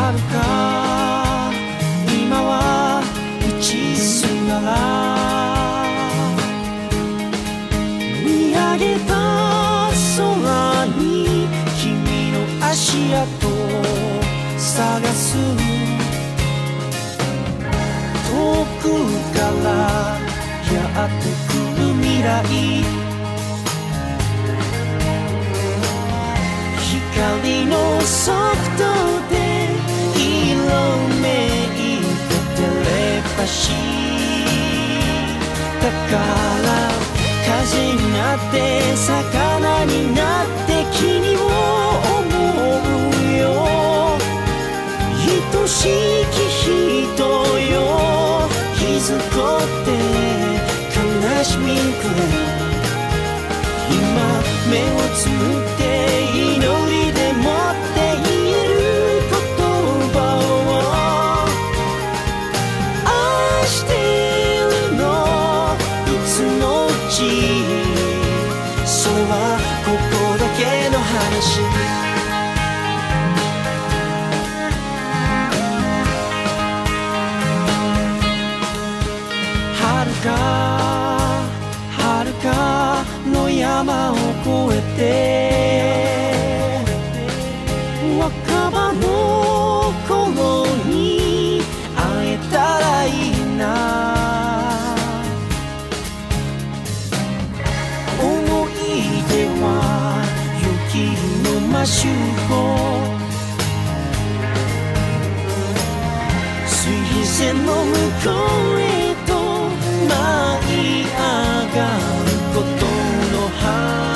遥か今は一途なら見上げた空に君の足跡を探す遠くからやってくる未来光のソフトで色めいたテレパシーだから風になって魚になって君を思うよ愛しき人よいずこって悲しみくれ今目をつむって祈りでもって言える言葉を愛してるのいつのうちそれはここだけの話遥かの山を越えて若葉の頃に会えたらいいな思い出は雪のマシュコ水平線の向こうへと舞い上がることの葉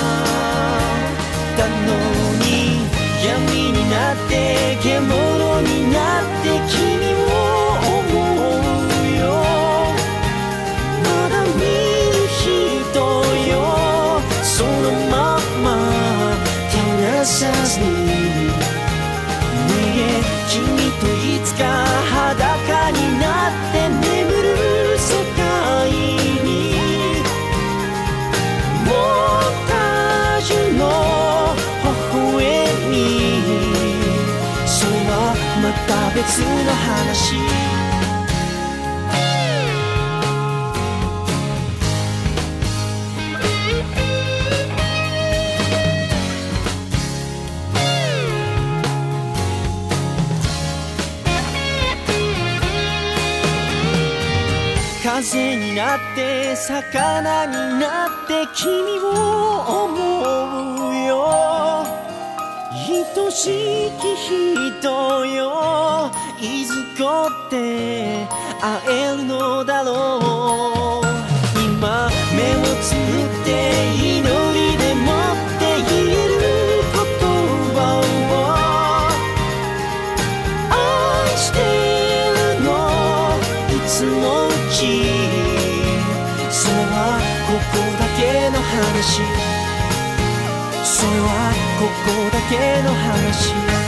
だのに闇になって獣になって君を思うよまだ見る人よそのまま手離さずにねえ君といつか裸になって眠る世界にモンタージュの微笑みそれはまた別の話風になって魚になって君を思うよ愛しき人よいずこって会えるのだろう今目をつむって祈りでもって言える言葉を愛してるのいつのうちそれはここだけの話それはここだけの話